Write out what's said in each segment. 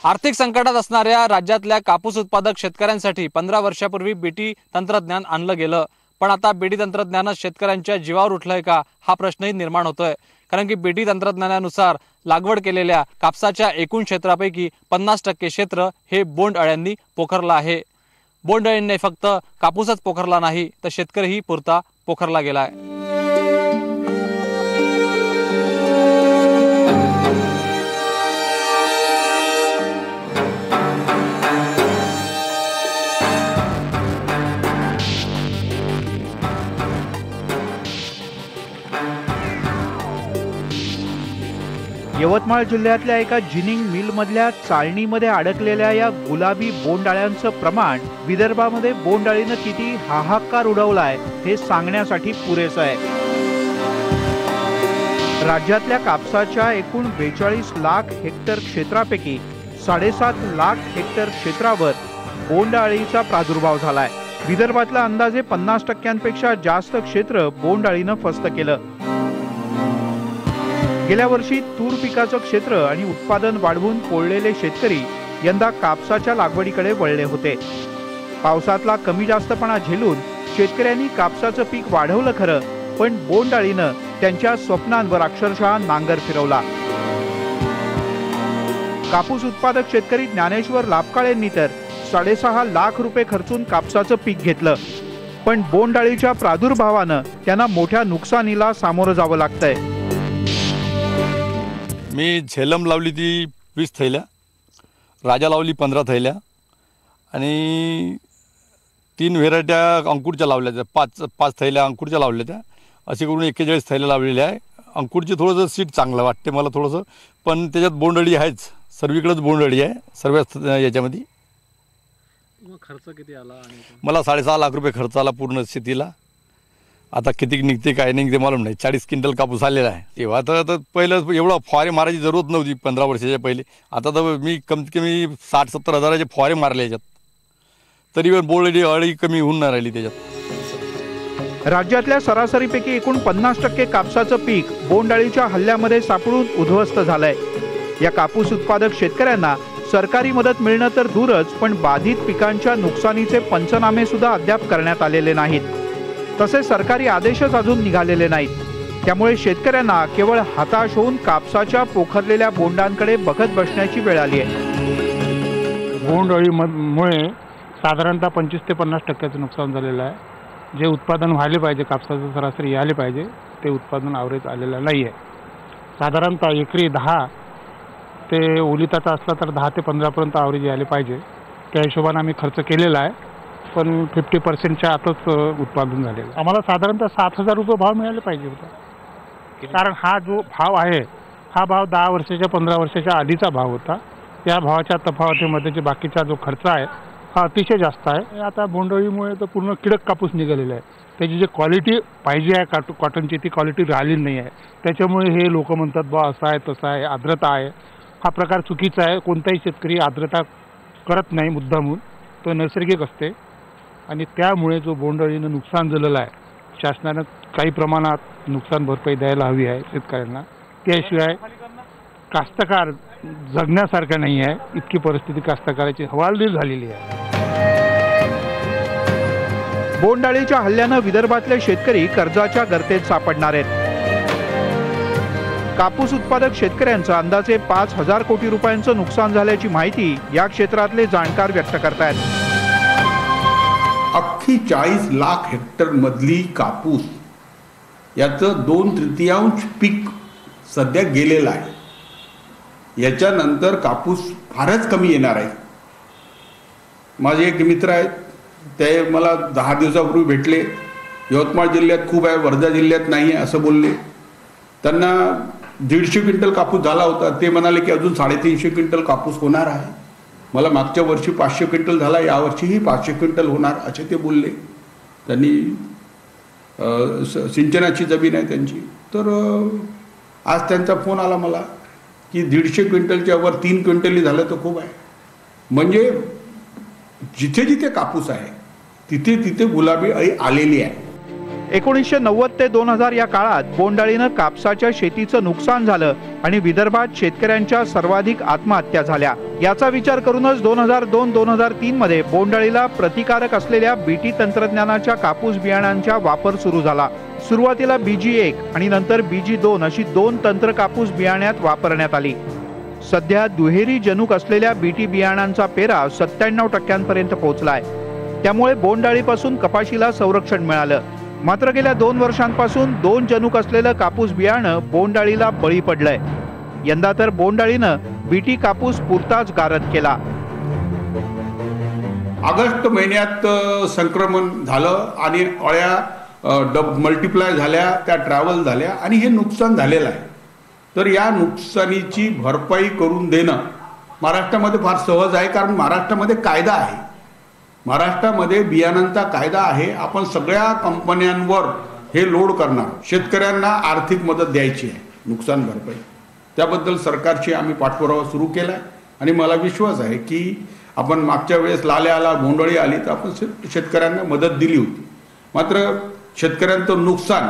आर्थिक संकटात असणाऱ्या राज्यातल्या कापूस उत्पादक शेतकऱ्यांसाठी 15 वर्षापूर्वी बीटी तंत्रज्ञान आणलं गेलं, पण आता बीटी तंत्रज्ञानच शेतकऱ्यांच्या जीवावर उठलंय का हा प्रश्नही निर्माण होतोय। कारण की बीटी तंत्रज्ञानानुसार लागवड केलेल्या कापसाच्या एकूण क्षेत्रापैकी 50% क्षेत्र हे बोंड अळ्यांनी पोखरलं आहे। बोंड अळींनी फक्त कापूसच पोखरला नाही तर शेतकरीही पुरता पोखरला गेलाय। यवतमाळ जिल्ह्यातल्या एका जिनिंग मिलमधल्या चाळणीमध्ये अडकलेल्या या गुलाबी बोंडअळ्यांचं प्रमाण विदर्भामध्ये बोंडअळीनं किती हाहाकार उडवलाय हे सांगण्यासाठी पुरेसं आहे। राज्यातल्या कापसाच्या एकूण 42 लाख हेक्टर क्षेत्रापैकी 7.5 लाख हेक्टर क्षेत्रावर बोंडअळीचा प्रादुर्भाव झालाय। विदर्भातल्या अंदाजे 50%पेक्षा जास्त क्षेत्र बोंडअळीनं फस्त केलं। गेल्या वर्षी तूर पिकाचं क्षेत्र आणि उत्पादन वाढवून पोळलेले शेतकरी यंदा कापसाच्या लागवडीकडे वळले होते। पावसातला कमी जास्तपणा झेलून शेतकऱ्यांनी कापसाचं पीक वाढवलं खरं, पण बोंडअळीनं त्यांच्या स्वप्नांवर अक्षरशः नांगर फिरवला। कापूस उत्पादक शेतकरी ज्ञानेश्वर लाभकाळेंनी तर 6.5 लाख रुपये खर्चून कापसाचं पीक घेतलं, पण बोंडअळीच्या प्रादुर्भावानं त्यांना मोठ्या नुकसानीला सामोरं जावं लागतंय। मी झेलम लावली ती 20 थैल्या, राजा लावली 15 थैल्या आणि 3 व्हेरायट्या अंकुरच्या लावल्या त्या 5 थैल्या अंकुरच्या लावल्या त्या, असे करून 41 थैल्या लावलेल्या आहे। अंकुरची थोडंसं सीट चांगलं वाटते मला थोडंसं, पण त्याच्यात बोंडअळी आहेच, सर्वीकडेच बोंडअळी आहे सर्व याच्यामध्ये। खर्च किती आला? मला 6.5 लाख रुपये खर्च आला पूर्ण शेतीला। आता किती निघते काय निघते मालूम नाही। 40 क्विंटल कापूस आलेला आहे। तेव्हा तर पहिलं एवढं फवारे मारायची जरूरत नव्हती 15 वर्षाच्या पहिले। आता तर मी कमीत कमी 60-70 हजाराचे फवारे मारले याच्यात, तरी पण बोंडअळी अळी कमी होऊन नाही राहिली त्याच्यात। राज्यातल्या सरासरीपैकी एकूण 50% कापसाचं पीक बोंडअळीच्या हल्ल्यामध्ये सापडून उद्ध्वस्त झालंय। या कापूस उत्पादक शेतकऱ्यांना सरकारी मदत मिळणं तर दूरच, पण बाधित पिकांच्या नुकसानीचे पंचनामे सुद्धा अद्याप करण्यात आलेले नाहीत। तसेच सरकारी आदेशच अजून निघालेले नाहीत। त्यामुळे शेतकऱ्यांना केवळ हताश होऊन कापसाच्या पोखरलेल्या बोंडांकडे बघत बसण्याची वेळ आली आहे। बोंडअळीमुळे साधारणतः 25 ते 50% नुकसान झालेलं आहे। जे उत्पादन व्हायला पाहिजे कापसाचं सरासरी यायला पाहिजे ते उत्पादन ॲव्हरेज आलेलं नाही आहे। साधारणतः एकरी 10 ते ओलिताचा असला तर 10 ते 15पर्यंत ॲव्हरेज यायला पाहिजे। त्या हिशोबाने आम्ही खर्च केलेला आहे, पण 50%च्या आतच उत्पादन झालेलं। आम्हाला साधारणतः 7,000 रुपये भाव मिळाले पाहिजे होता, कारण हा जो भाव आहे हा भाव 10 वर्षाच्या 15 वर्षाच्या आधीचा भाव होता। त्या भावाच्या तफावतीमध्ये जे बाकीचा जो खर्च आहे हा अतिशय जास्त आहे। आता बोंडअळीमुळे तर पूर्ण किडक कापूस निघालेला आहे, त्याची जी क्वालिटी पाहिजे आहे कॉटनची ती क्वालिटी राहिलेली नाही आहे। त्याच्यामुळे हे लोक म्हणतात बा असं आहे तसं आहे, आर्द्रता आहे। हा प्रकार चुकीचा आहे। कोणताही शेतकरी आर्द्रता करत नाही मुद्दामून, तो नैसर्गिक असते आणि त्यामुळे जो बोंडअळीनं नुकसान झालेलं आहे, शासनानं काही प्रमाणात नुकसान भरपाई द्यायला हवी आहे शेतकऱ्यांना। त्याशिवाय कास्तकार जगण्यासारखं नाही आहे, इतकी परिस्थिती कास्तकाराची हवालदिल झालेली आहे। बोंडअळीच्या हल्ल्यानं विदर्भातले शेतकरी कर्जाच्या गर्तेत सापडणार आहेत। कापूस उत्पादक शेतकऱ्यांचं अंदाजे 5,000 कोटी रुपयांचं नुकसान झाल्याची माहिती या क्षेत्रातले जाणकार व्यक्त करतायत। अख्खी 40 लाख हेक्टर मधली कापूस याचं 2/3 पीक सध्या गेलेलं आहे। याच्यानंतर कापूस फारच कमी येणार आहे। माझे एक मित्र आहेत, ते मला 10 दिवसापूर्वी भेटले। यवतमाळ जिल्ह्यात खूप आहे, वर्धा जिल्ह्यात नाही आहे असं बोलले। त्यांना 150 क्विंटल कापूस झाला होता, ते म्हणाले की अजून 350 क्विंटल कापूस होणार आहे। मला मागच्या वर्षी 500 क्विंटल झाला, यावर्षीही 500 क्विंटल होणार असे ते बोलले। त्यांनी सिंचनाची जमीन आहे त्यांची। तर आज त्यांचा फोन आला मला की 150 क्विंटलच्या वर 3 क्विंटलही झालं तर खूप आहे। म्हणजे जिथे जिथे कापूस आहे तिथे तिथे गुलाबी अळी आलेली आहे। 1990 ते 2000 या काळात बोंडअळीनं कापसाच्या शेतीचं नुकसान झालं आणि विदर्भात शेतकऱ्यांच्या सर्वाधिक आत्महत्या झाल्या। याचा विचार करूनच 2002-2003 मध्ये बोंडअळीला प्रतिकारक असलेल्या बीटी तंत्रज्ञानाच्या कापूस बियाणांचा वापर सुरू झाला। सुरुवातीला BG1 आणि नंतर BG2 अशी 2 तंत्र कापूस बियाण्यात वापरण्यात आली। सध्या दुहेरी जनुक असलेल्या बीटी बियाणांचा पेरा 97% पर्यंत पोहोचलाय। त्यामुळे बोंडअळीपासून कपाशीला संरक्षण मिळालं। मात्र गेल्या 2 वर्षांपासून 2 जनुक असलेलं कापूस बियाणं बोंडअळीला बळी पडलंय। यंदा तर बोंडअळीनं बीटी कापूस पुरताच गारद केला। ऑगस्ट महिन्यात संक्रमण झालं आणि अळ्या मल्टिप्लाय झाल्या, त्या ट्रॅव्हल झाल्या आणि हे नुकसान झालेलं आहे। तर या नुकसानीची भरपाई करून देणं महाराष्ट्रामध्ये फार सहज आहे, कारण महाराष्ट्रामध्ये कायदा आहे, महाराष्ट्रामध्ये बियाणांचा कायदा आहे। आपण सगळ्या कंपन्यांवर हे लोड करणार, शेतकऱ्यांना आर्थिक मदत द्यायची आहे, नुकसान भरपाई। त्याबद्दल सरकारची आम्ही पाठपुरावा सुरू केला आहे आणि मला विश्वास आहे की आपण मागच्या वेळेस लाल्या आला, बोंडअळी आली तर आपण शेतकऱ्यांना मदत दिली होती। मात्र शेतकऱ्यांचं नुकसान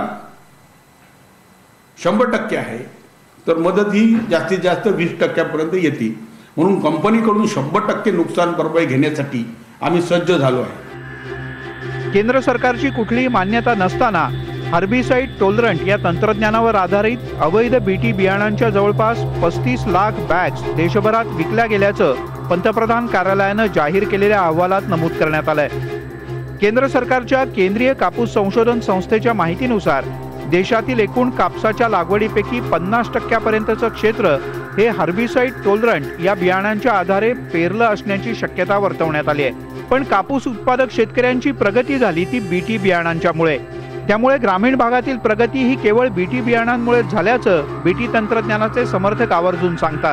100% आहे, तर मदत ही जास्तीत जास्त 20% येते। म्हणून कंपनीकडून 100% नुकसान भरपाई घेण्यासाठी आम्ही सज्ज झालो आहे। केंद्र सरकारची कुठलीही मान्यता नसताना हर्बिसाइड टॉलरंट या तंत्रज्ञानावर आधारित अवैध बीटी बियाणांच्या जवळपास 35 लाख बॅग्स देशभरात विकल्या गेल्याचं पंतप्रधान कार्यालयानं जाहीर केलेल्या अहवालात नमूद करण्यात आलंय। केंद्र सरकारच्या केंद्रीय कापूस संशोधन संस्थेच्या माहितीनुसार देशातील एकूण कापसाच्या लागवडीपैकी 50% पर्यंतचं क्षेत्र हे हर्बिसाइड टॉलरंट या बियाणांच्या आधारे पेरलं असण्याची शक्यता वर्तवण्यात आली आहे। पण कापूस उत्पादक शेतकऱ्यांची प्रगती झाली ती बीटी बियाणांच्यामुळे। त्यामुळे ग्रामीण भागातील प्रगती ही केवळ बीटी बियाणांमुळे झाल्याचं बीटी तंत्रज्ञानाचे समर्थक आवर्जून सांगतात।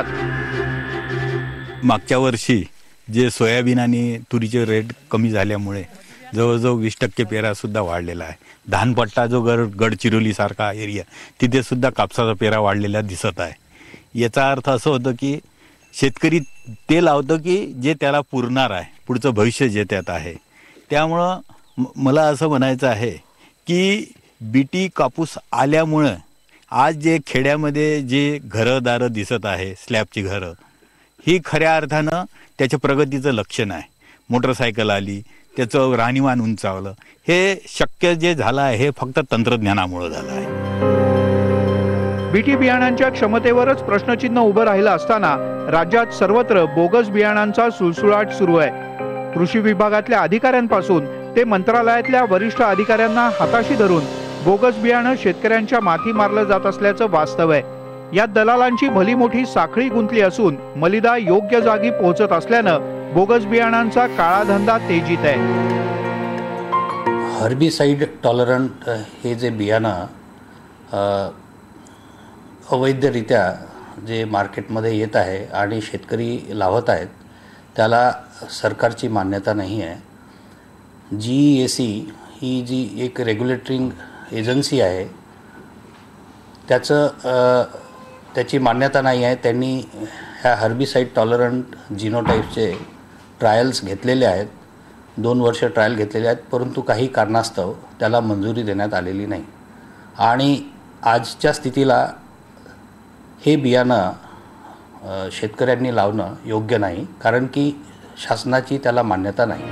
मागच्या वर्षी जे सोयाबीन आणि तुरीचे रेट कमी झाल्यामुळे जवळजवळ 20% पेरा सुद्धा वाढलेला आहे। धानपट्टा जो गडचिरोली सारखा एरिया तिथे सुद्धा कापसाचा पेरा वाढलेला दिसत आहे। याचा अर्थ असं होतं की शेतकरी ते लावतो की जे त्याला पुरणार आहे, पुढचं भविष्य जे त्यात आहे। त्यामुळं मला असं म्हणायचं आहे की बीटी कापूस आल्यामुळं आज जे खेड्यामध्ये जे घरदारं दिसत आहे, स्लॅबची घरं, ही खऱ्या अर्थानं त्याच्या प्रगतीचं लक्षण आहे। मोटरसायकल आली, त्याचं राहणीमान उंचावलं, हे शक्य जे झालं आहे हे फक्त तंत्रज्ञानामुळे झालं आहे। बीटी बियाणांच्या क्षमतेवरच प्रश्नचिन्ह उभं राहिलं असताना राज्यात सर्वत्र बोगस बियाणांचा सुळसुळाट सुरू आहे। कृषी विभागातल्या अधिकाऱ्यांपासून ते मंत्रालयातल्या वरिष्ठ अधिकाऱ्यांना हाताशी धरून बोगस बियाणं शेतकऱ्यांच्या माथी मारलं जात असल्याचं वास्तव आहे। यात दलालांची भली मोठी साखळी गुंतली असून मलिदा योग्य जागी पोहोचत असल्यानं बोगस बियाणांचा काळा धंदा तेजीत आहे। हर्बिसाइड टॉलरंट हे जे बियाणं अवैधरित्या जे मार्केटमध्ये येत आहे आणि शेतकरी लावत आहेत त्याला सरकारची मान्यता नाही आहे। GEAC ही जी एक रेग्युलेटरिंग एजन्सी आहे त्याची मान्यता नाही आहे। त्यांनी ह्या हर्बिसाइड टॉलरंट जिनोटाईपचे ट्रायल्स घेतलेले आहेत, 2 वर्ष ट्रायल घेतलेले आहेत, परंतु काही कारणास्तव त्याला मंजुरी देण्यात आलेली नाही। आणि आजच्या स्थितीला हे बियाणं शेतकऱ्यांनी लावणं योग्य नाही, कारण की शासनाची त्याला मान्यता नाही।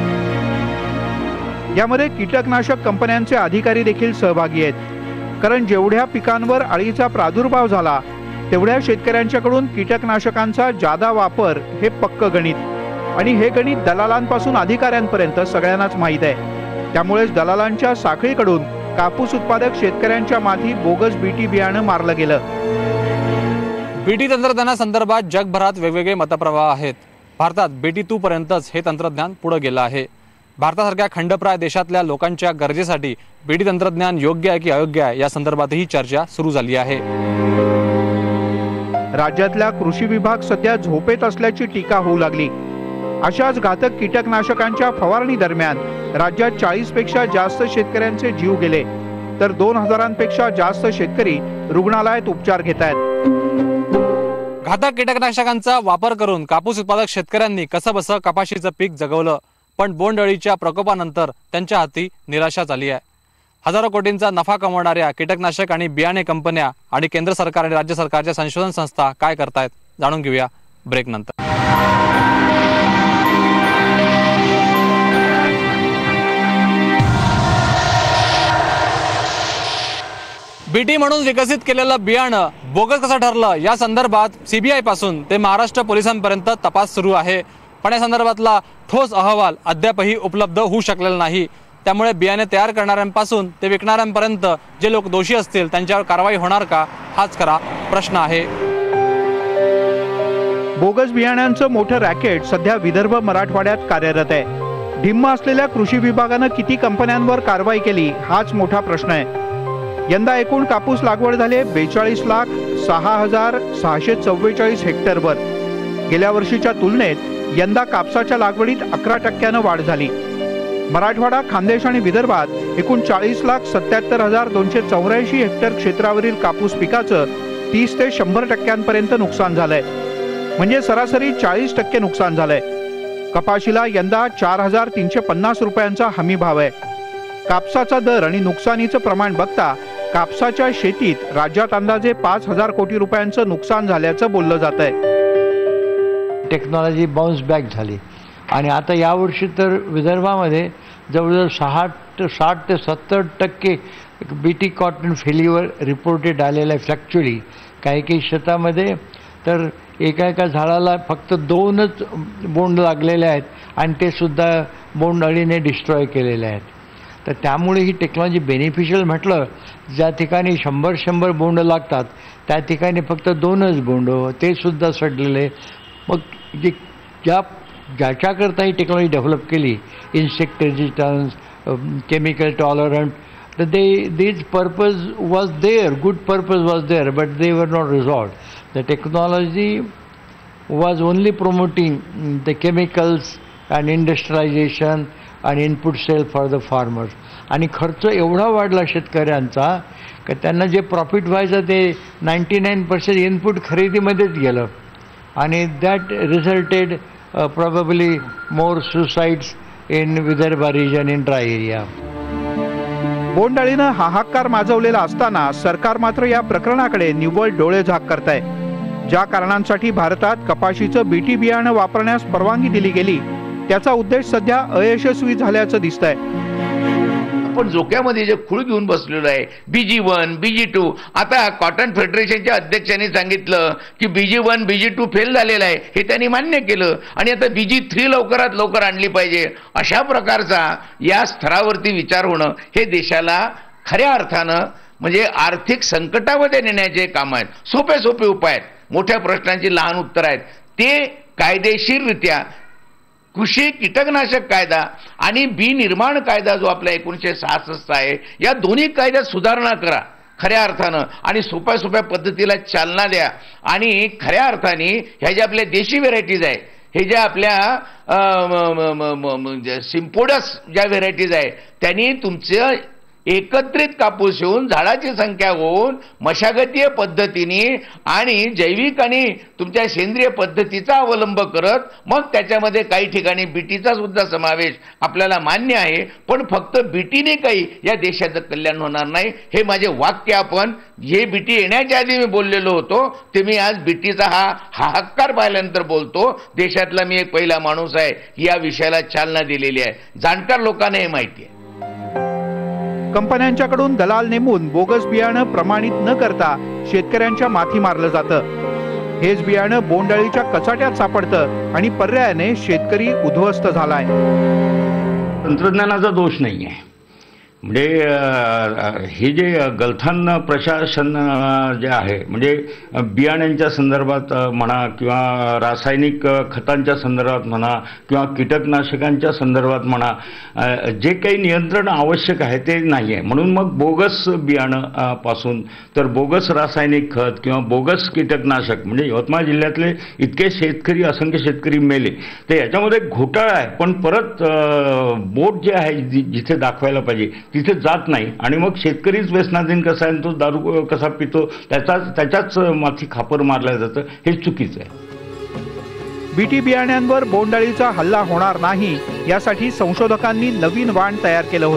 यामध्ये कीटकनाशक कंपन्यांचे अधिकारी देखील सहभागी आहेत, कारण जेवढ्या पिकांवर अळीचा प्रादुर्भाव झाला तेवढ्या शेतकऱ्यांच्याकडून कीटकनाशकांचा जादा वापर हे पक्क गणित, आणि हे गणित दलालांपासून अधिकाऱ्यांपर्यंत सगळ्यांनाच माहीत आहे। त्यामुळेच दलालांच्या साखळीकडून कापूस उत्पादक शेतकऱ्यांच्या माथी बोगस बीटी बियाणं मारलं गेलं। बीटी तंत्रज्ञानासंदर्भात जगभरात वेगवेगळे मतप्रवाह आहेत। भारतात बीटी 2 पर्यंतच हे तंत्रज्ञान पुढे गेलं आहे। भारतासारख्या खंडप्राय देशातल्या लोकांच्या गरजेसाठी बीटी तंत्रज्ञान योग्य आहे की अयोग्य आहे या संदर्भातही चर्चा सुरू झाली आहे। राज्यातला कृषी विभाग सध्या झोपेत असल्याची टीका होऊ लागली। अशाच घातक कीटकनाशकांच्या फवारणी दरम्यान राज्यात 40 पेक्षा जास्त शेतकऱ्यांचे जीव गेले, तर 2000पेक्षा जास्त शेतकरी रुग्णालयात उपचार घेत आहेत। घातक कीटकनाशकांचा वापर करून कापूस उत्पादक शेतकऱ्यांनी कसंबसं कपाशीचं पीक जगवलं, पण बोंडअळीच्या प्रकोपानंतर त्यांच्या हाती निराशा झाली आहे। हजारो कोटींचा नफा कमवणाऱ्या कीटकनाशक आणि बियाणे कंपन्या आणि केंद्र सरकार आणि राज्य सरकारच्या संशोधन संस्था काय करतायत जाणून घेऊया ब्रेक नंतर। बीटी म्हणून विकसित केलेलं बियाणं बोगस कसं ठरलं या संदर्भात सीबीआय पासून ते महाराष्ट्र पोलिसांपर्यंत तपास सुरू आहे, पण या संदर्भातला ठोस अहवाल अद्यापही उपलब्ध होऊ शकलेला नाही। त्यामुळे बियाणे तयार करणाऱ्यांपासून ते विकणाऱ्यांपर्यंत जे लोक दोषी असतील त्यांच्यावर कारवाई होणार का हाच खरा प्रश्न आहे। बोगस बियाण्यांचं मोठं रॅकेट सध्या विदर्भ मराठवाड्यात कार्यरत आहे। ढिम्म असलेल्या कृषी विभागानं किती कंपन्यांवर कारवाई केली हाच मोठा प्रश्न आहे। यंदा एकूण कापूस लागवड झाले 42,06,644 हेक्टरवर। गेल्या वर्षीच्या तुलनेत यंदा कापसाच्या लागवडीत 11% वाढ झाली। मराठवाडा, खानदेश आणि विदर्भात एकूण 40,77,284 हेक्टर क्षेत्रावरील कापूस पिकाचं 30 ते 100% नुकसान झालंय, म्हणजे सरासरी 40% नुकसान झालंय। कपाशीला यंदा 4,350 रुपयांचा हमी भाव आहे। कापसाचा दर आणि नुकसानीचं प्रमाण बघता कापसाच्या शेतीत राज्यात अंदाजे 5,000 कोटी रुपयांचं नुकसान झाल्याचं बोललं जात आहे। टेक्नॉलॉजी बाउन्स बॅक झाली आणि आता यावर्षी तर विदर्भामध्ये जवळजवळ 60 ते 70% बीटी कॉटन फेल्युअर रिपोर्टेड आलेलं आहे। फ्लॅक्च्युअली काही शेतामध्ये तर एका झाडाला फक्त 2च बोंड लागलेले आहेत आणि ते सुद्धा बोंड अळीने डिस्ट्रॉय केलेले आहेत। तर त्यामुळे ही टेक्नॉलॉजी बेनिफिशियल म्हटलं, ज्या ठिकाणी 100 बोंड लागतात त्या ठिकाणी फक्त 2च बोंड, ते सुद्धा सडलेले। मग ज्याच्याकरता ही टेक्नॉलॉजी डेव्हलप केली, इन्सेक्ट रेजिस्टन्स, केमिकल टॉलरंट, तर this purpose was there, good purpose was there, but they were not resolved. The technology was only promoting the chemicals and industrialisation आणि input sale for the farmers. आणि खर्च एवढा वाढला शेतकऱ्यांचा की त्यांना जे प्रॉफिट व्हायचं ते 99% इनपुट खरेदीमध्येच गेलं आणि that resulted probably more suicides in Vidarbha region in dry area. बोंडअळीनं हाहाकार माजवलेला असताना सरकार मात्र या प्रकरणाकडे निव्वळ डोळेझाक करतंय। ज्या कारणांसाठी भारतात कपाशीचं बीटी बियाणं वापरण्यास परवानगी दिली गेली त्याचा उद्देश सध्या अयशस्वी झाल्याचं दिसतंय। आपण जोक्यामध्ये जे खूळ घेऊन बसलेलो आहे, BG1, BG2, आता कॉटन फेडरेशनच्या अध्यक्षांनी सांगितलं की BG1, BG2 फेल झालेलं आहे, हे त्यांनी मान्य केलं आणि आता BG3 लवकरात लवकर आणली पाहिजे। अशा प्रकारचा या स्तरावरती विचार होणं हे देशाला खऱ्या अर्थानं म्हणजे आर्थिक संकटामध्ये नेण्याचे काम आहेत। सोपे उपाय आहेत, मोठ्या प्रश्नांची लहान उत्तर आहेत। ते कायदेशीररित्या कृषी कीटकनाशक कायदा आणि बी निर्माण कायदा जो आपला 1966 आहे, या दोन्ही कायद्यात सुधारणा करा खऱ्या अर्थानं आणि सोप्या पद्धतीला चालना द्या। आणि खऱ्या अर्थाने ह्या ज्या आपल्या देशी व्हेरायटीज आहे, हे ज्या आपल्या सिम्पोडस ज्या व्हेरायटीज आहे, त्यांनी तुमचं एकत्रित कापूस येऊन झाडाची संख्या होऊन मशागतीय पद्धतीने आणि जैविक आणि तुमच्या सेंद्रिय पद्धतीचा अवलंब करत मग त्याच्यामध्ये काही ठिकाणी बीटीचा सुद्धा समावेश आपल्याला मान्य आहे, पण फक्त बीटीने काही या देशाचं कल्याण होणार नाही। हे माझे वाक्य आपण जे बीटी येण्याच्या आधी मी बोललेलो होतो ते मी आज बीटीचा हा हाहाकार पाहिल्यानंतर बोलतो। देशातला मी एक पहिला माणूस आहे की या विषयाला चालना दिलेली आहे। जाणकार लोकांना हे माहिती आहे। कंपन्यांच्याकडून दलाल नेमून बोगस बियाणं प्रमाणित न करता शेतकऱ्यांच्या माथी मारलं जातं। हेच बियाणं बोंडअळीच्या कचाट्यात सापडतं आणि पर्यायाने शेतकरी उद्ध्वस्त झालाय। तंत्रज्ञानाचा दोष नाही आहे, म्हणजे हे जे गलथान प्रशासन जे आहे, म्हणजे बियाण्यांच्या संदर्भात म्हणा किंवा रासायनिक खतांच्या संदर्भात म्हणा किंवा कीटकनाशकांच्या संदर्भात म्हणा, जे काही नियंत्रण आवश्यक आहे ते नाही आहे। म्हणून मग बोगस बियाणं पासून तर बोगस रासायनिक खत किंवा बोगस कीटकनाशक, म्हणजे यवतमाळ जिल्ह्यातले इतके शेतकरी, असंख्य शेतकरी मेले, तर याच्यामध्ये घोटाळा आहे। पण परत बोट जे आहे जिथे दाखवायला पाहिजे तिथे जात नाही आणि मग शेतकरीच व्यसनाधीन कसा आहे, तो दारू कसा पितो त्याच्याच माथी खापर मारलं जातं, हे चुकीचं आहे। बीटी बियाण्यांवर बोंडअळीचा हल्ला होणार नाही यासाठी संशोधकांनी नवीन वाण तयार केलं होतं।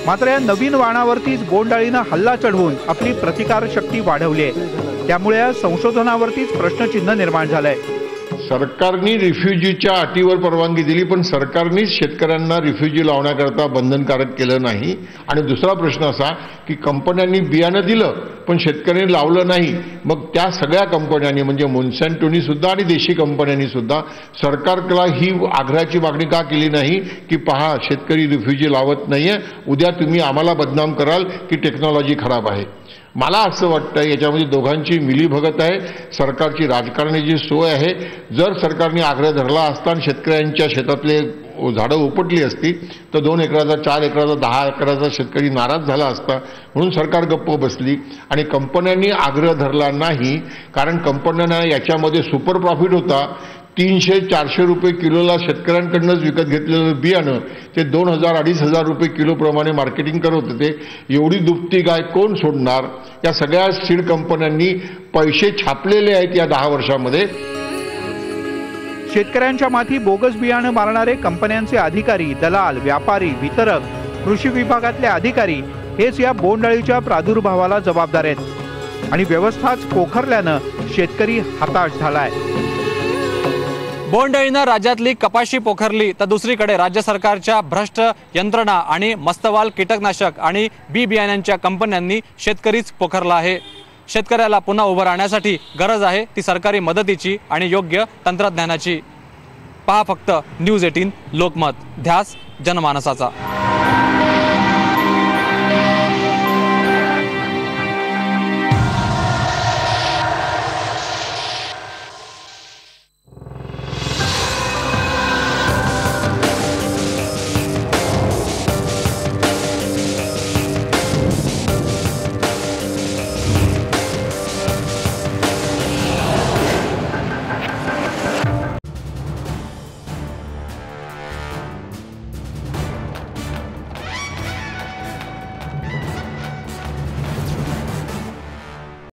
मात्र या नवीन वाणावरतीच बोंडअळीनं हल्ला चढवून आपली प्रतिकारशक्ती वाढवली आहे। त्यामुळे या संशोधनावरतीच प्रश्नचिन्ह निर्माण झालंय। सरकारने रिफ्युजीच्या अटीवर परवानगी दिली, पण सरकारनेच शेतकऱ्यांना रिफ्युजी लावण्याकरता बंधनकारक केलं नाही। आणि दुसरा प्रश्न असा की कंपन्यांनी बियाणं दिलं पण शेतकऱ्यांनी लावलं नाही, मग त्या सगळ्या कंपन्यांनी म्हणजे मोन्सॅन्टोनी सुद्धा आणि देशी कंपन्यांनी सुद्धा सरकारला ही आग्रहाची मागणी का केली नाही की पहा शेतकरी रिफ्युजी लावत नाहीये, उद्या तुम्ही आम्हाला बदनाम कराल की टेक्नॉलॉजी खराब आहे। मला असं वाटतं याच्यामध्ये दोघांची मिलीभगत आहे, सरकारची राजकारणाची सोय आहे। जर सरकारने आग्रह धरला असता आणि शेतकऱ्यांच्या शेतातले झाडं उपटली असती तर 2 एकराचा 4 एकराचा 10 एकराचा शेतकरी नाराज झाला असता, म्हणून सरकार गप्प बसली। आणि कंपन्यांनी आग्रह धरला नाही, कारण कंपन्यांना याच्यामध्ये सुपर प्रॉफिट होता। 300-400 रुपये किलोला शेतकऱ्यांकडूनच विकत घेतलेलं बियाणं ते 2000-2500 रुपये किलो प्रमाणे मार्केटिंग करत होते। एवढी दुपटी गाय कोण सोडणार? या सगळ्या सीड कंपन्यांनी पैसे छापलेले आहेत या 10 वर्षामध्ये। शेतकऱ्यांच्या माथी बोगस बियाणं मारणारे कंपन्यांचे अधिकारी, दलाल, व्यापारी, वितरक, कृषी विभागातले अधिकारी हेच या बोंडअळीच्या प्रादुर्भावाला जबाबदार आहेत। आणि व्यवस्थाच पोखरल्यानं शेतकरी हताश झालाय। बोंडअळीनं राज्यातली कपाशी पोखरली तर दुसरीकडे राज्य सरकारच्या भ्रष्ट यंत्रणा आणि मस्तवाल कीटकनाशक आणि बी बियाण्यांच्या कंपन्यांनी शेतकरीच पोखरला आहे। शेतकऱ्याला पुन्हा उभं राहण्यासाठी गरज आहे ती सरकारी मदतीची आणि योग्य तंत्रज्ञानाची। पहा फक्त न्यूज 18 लोकमत, ध्यास जनमानसाचा।